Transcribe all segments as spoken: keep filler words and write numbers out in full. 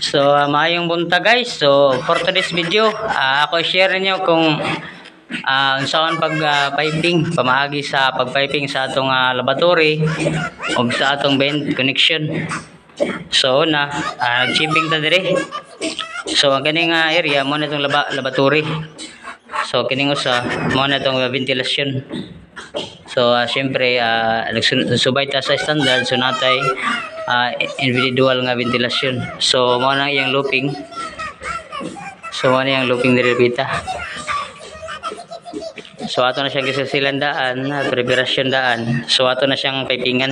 So, uh, maayong bunta guys. So, for today's video, uh, ako share ninyo kung uh, saan pag uh, piping, pamahagi sa pagpiping sa atong uh, laboratory o sa atong vent connection. So, na uh, chipping ta dire. So, ang kaning uh, area mo na itong laba, laboratory. So, kining usa mo na itong ventilasyon. So, uh, syempre, uh, nagsubay ta sa standard, so natay uh, individual nga ventilasyon. So, mo na iyang looping. So, mo na iyang looping dire bita. So, ato na siyang gisasilan daan, preparasyon daan. So, ato na siyang pipingan.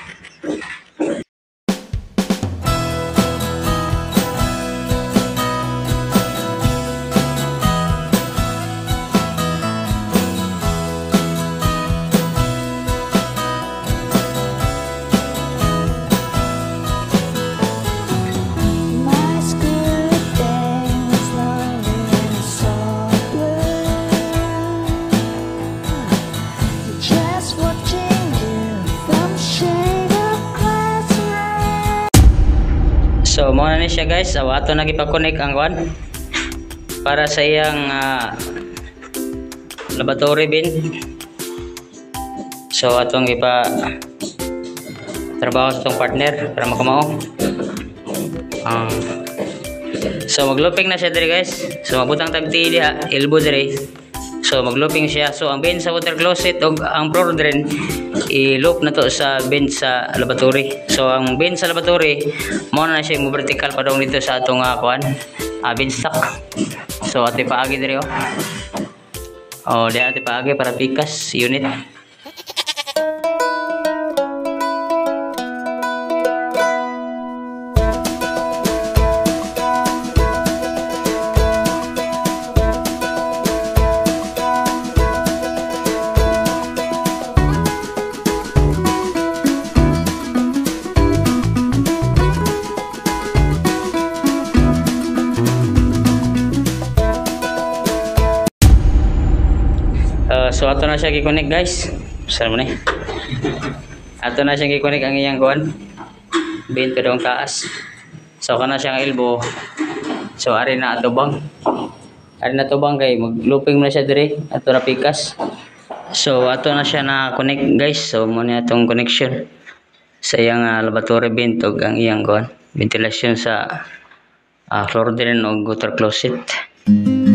So, muna na siya guys. So, ato na ipa-connect ang kwan para sa iyang uh, laboratory bin. So, atong ipa trabaho sa itong partner para makamao. Uh, so, mag-looping na siya dire guys. So, mabutang tagti diha, elbow dire. So, mag-looping siya. So, ang bin sa water closet o ang floor drain, i-loop na to sa bin sa laboratory. So, ang bin sa laboratory, mo na siya mo vertical pa daw dito sa atong uh, kuan, uh, bin stock. So, ate paagi dire oh. Oh, di ate paagi para pikas unit. Uh, so ato na siya gi-connect guys. Saan mo ni? Ato na siya gi-connect ang iyang kuan. Bin to dong taas. So kana siyang elbow. So ari na ato bang. Ari na to bang kay mag-looping na siya dire. Ato na pikas. So ato na siya na connect guys. So mo ni atong connection sa iyang uh, laboratory bin tog ang iyang kuan. Ventilasyon sa uh, floor drain o gutter closet.